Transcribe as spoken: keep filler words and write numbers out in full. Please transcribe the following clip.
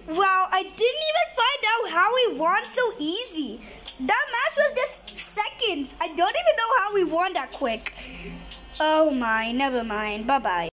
Wow, I didn't even find out how we won so easy. That match was just seconds. I don't even know how we won that quick. Oh my, never mind. Bye-bye.